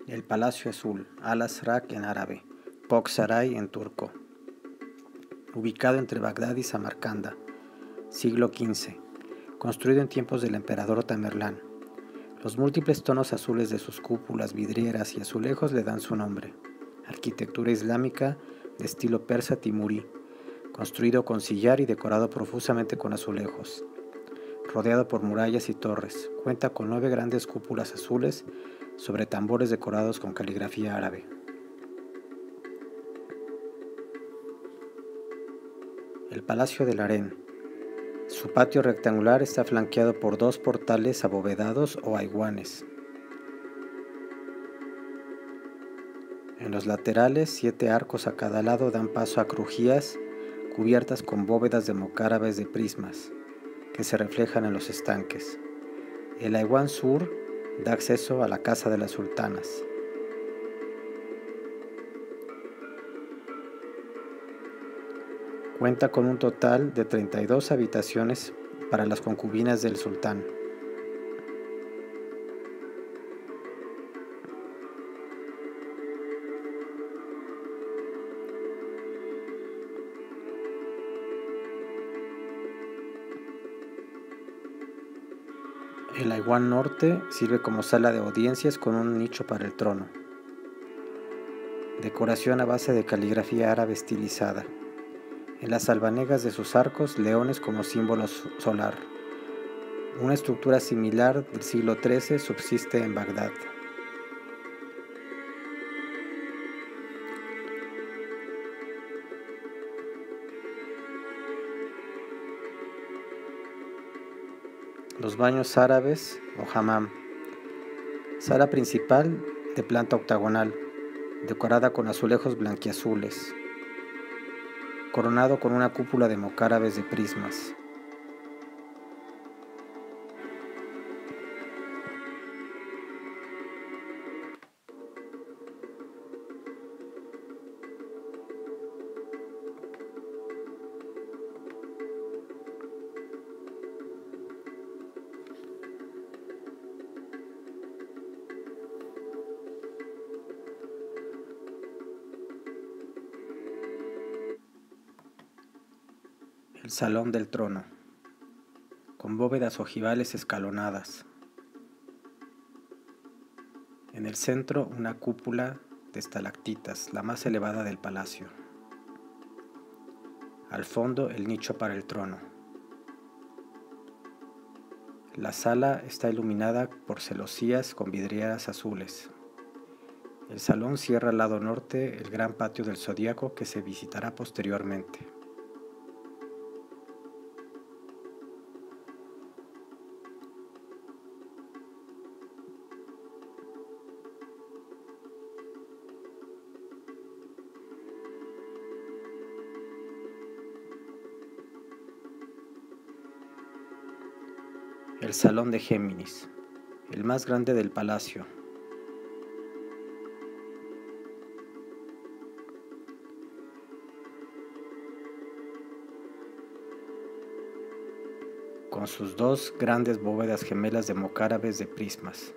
El Palacio Azul, Al-Azraq en árabe, Pok-Saray en turco. Ubicado entre Bagdad y Samarcanda, siglo XV. Construido en tiempos del emperador Tamerlán. Los múltiples tonos azules de sus cúpulas, vidrieras y azulejos le dan su nombre. Arquitectura islámica de estilo persa timurí, construido con sillar y decorado profusamente con azulejos. Rodeado por murallas y torres, cuenta con 9 grandes cúpulas azules sobre tambores decorados con caligrafía árabe. El Palacio del Harén. Su patio rectangular está flanqueado por 2 portales abovedados o aywanes. En los laterales, 7 arcos a cada lado dan paso a crujías cubiertas con bóvedas de mocárabes de prismas, que se reflejan en los estanques. El aywan sur da acceso a la casa de las sultanas. Cuenta con un total de 32 habitaciones para las concubinas del sultán. El aywan norte sirve como sala de audiencias con un nicho para el trono. Decoración a base de caligrafía árabe estilizada. En las albanegas de sus arcos, leones como símbolo solar. Una estructura similar del siglo XIII subsiste en Bagdad. Los baños árabes o hammam. Sala principal de planta octagonal, decorada con azulejos blanquiazules, coronado con una cúpula de mocárabes de prismas. El Salón del Trono, con bóvedas ojivales escalonadas. En el centro una cúpula de estalactitas, la más elevada del palacio. Al fondo el nicho para el trono. La sala está iluminada por celosías con vidrieras azules. El salón cierra al lado norte el gran patio del Zodíaco que se visitará posteriormente. El Salón de Géminis, el más grande del palacio. Con sus 2 grandes bóvedas gemelas de mocárabes de prismas.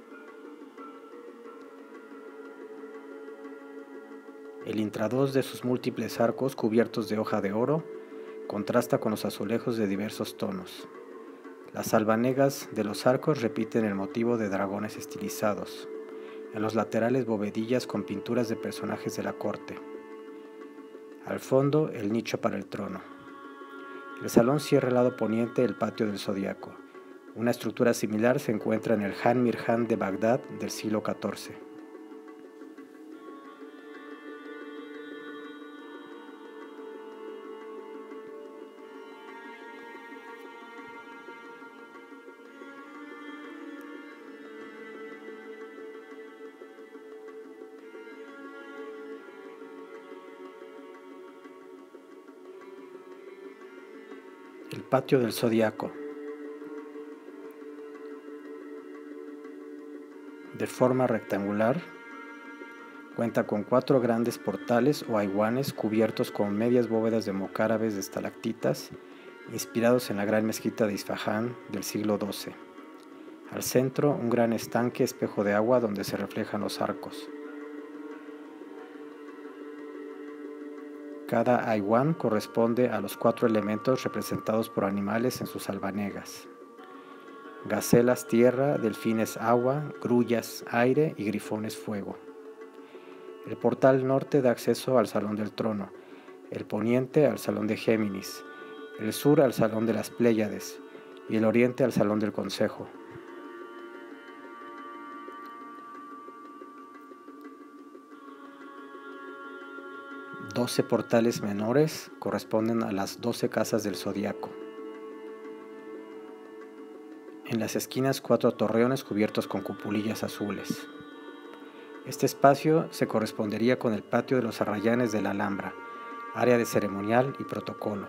El intradós de sus múltiples arcos cubiertos de hoja de oro contrasta con los azulejos de diversos tonos. Las albanegas de los arcos repiten el motivo de dragones estilizados. En los laterales bovedillas con pinturas de personajes de la corte. Al fondo el nicho para el trono. El salón cierra el lado poniente el patio del Zodíaco. Una estructura similar se encuentra en el Han Mirhan de Bagdad del siglo XIV. El patio del Zodíaco. De forma rectangular, cuenta con 4 grandes portales o aywanes cubiertos con medias bóvedas de mocárabes de estalactitas, inspirados en la gran mezquita de Isfahán del siglo XII. Al centro, un gran estanque espejo de agua donde se reflejan los arcos. Cada aiwán corresponde a los 4 elementos representados por animales en sus albanegas: gacelas tierra, delfines agua, grullas aire y grifones fuego. El portal norte da acceso al Salón del Trono, el poniente al Salón de Géminis, el sur al Salón de las Pléyades y el oriente al Salón del Consejo. Doce portales menores corresponden a las 12 casas del zodiaco. En las esquinas 4 torreones cubiertos con cupulillas azules. Este espacio se correspondería con el patio de los arrayanes de la Alhambra, área de ceremonial y protocolo.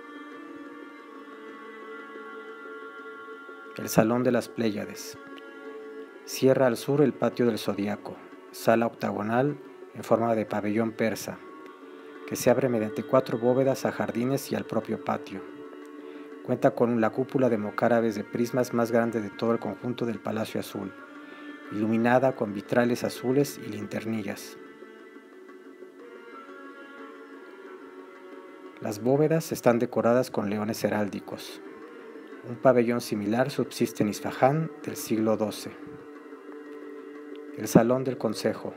El Salón de las Pléyades. Cierra al sur el patio del zodiaco, sala octagonal en forma de pabellón persa, que se abre mediante 4 bóvedas a jardines y al propio patio. Cuenta con la cúpula de mocárabes de prismas más grande de todo el conjunto del Palacio Azul, iluminada con vitrales azules y linternillas. Las bóvedas están decoradas con leones heráldicos. Un pabellón similar subsiste en Isfahán del siglo XII. El Salón del Consejo.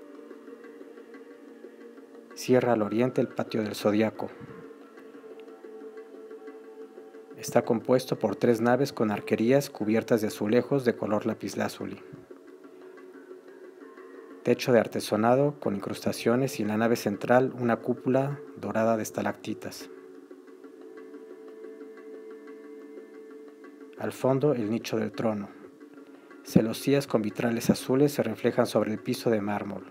Cierra al oriente el patio del zodiaco. Está compuesto por 3 naves con arquerías cubiertas de azulejos de color lapislázuli. Techo de artesonado con incrustaciones y en la nave central una cúpula dorada de estalactitas. Al fondo el nicho del trono. Celosías con vitrales azules se reflejan sobre el piso de mármol.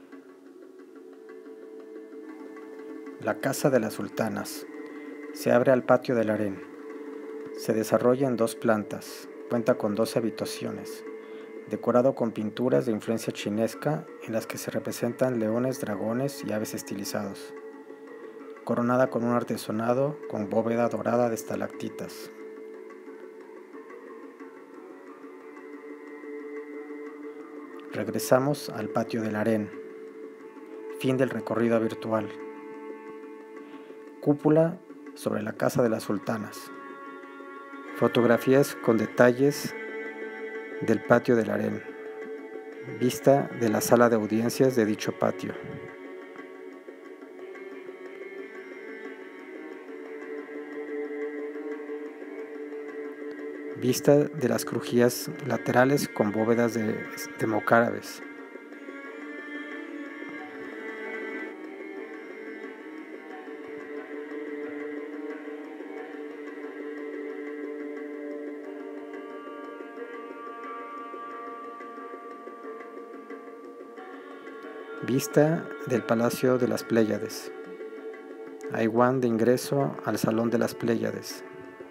La Casa de las Sultanas. Se abre al patio del harén. Se desarrolla en 2 plantas. Cuenta con 12 habitaciones. Decorado con pinturas de influencia chinesca en las que se representan leones, dragones y aves estilizados. Coronada con un artesonado con bóveda dorada de estalactitas. Regresamos al patio del harén. Fin del recorrido virtual. Cúpula sobre la Casa de las Sultanas. Fotografías con detalles del patio del harén. Vista de la sala de audiencias de dicho patio. Vista de las crujías laterales con bóvedas de mocárabes. Vista del Palacio de las Pléyades. Aiwán de ingreso al Salón de las Pléyades.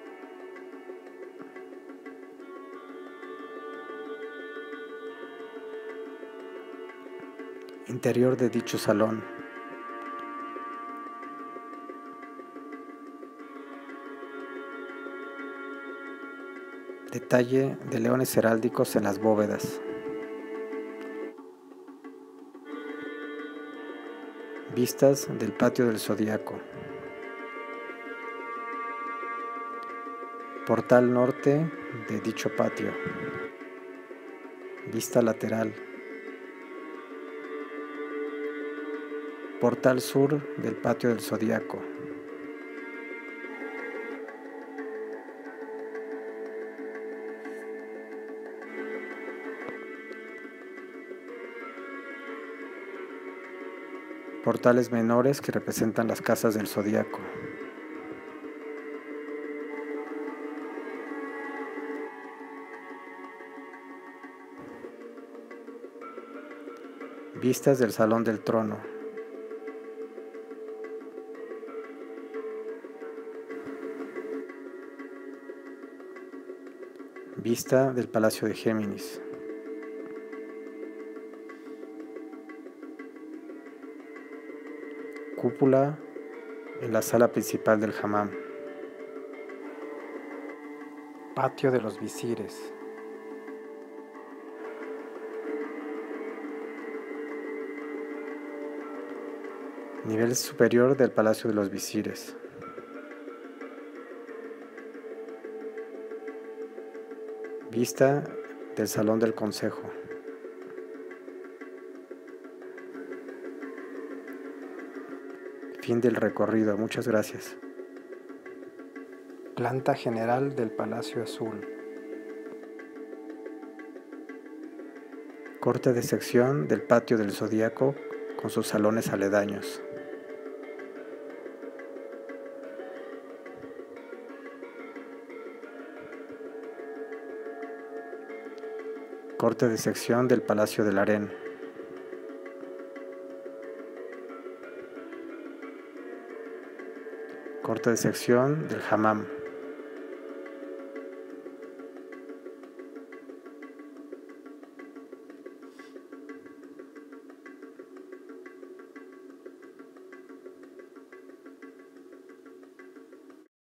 Interior de dicho salón. Detalle de leones heráldicos en las bóvedas. Vistas del patio del zodiaco. Portal norte de dicho patio. Vista lateral. Portal sur del patio del zodiaco. Portales menores que representan las casas del zodiaco. Vistas del Salón del Trono. Vista del Palacio de Géminis. Cúpula en la sala principal del hammam. Patio de los visires. Nivel superior del Palacio de los Visires. Vista del Salón del Consejo. Fin del recorrido. Muchas gracias. Planta general del Palacio Azul. Corte de sección del Patio del Zodíaco con sus salones aledaños. Corte de sección del Palacio del Harén. Corte de sección del Hammam.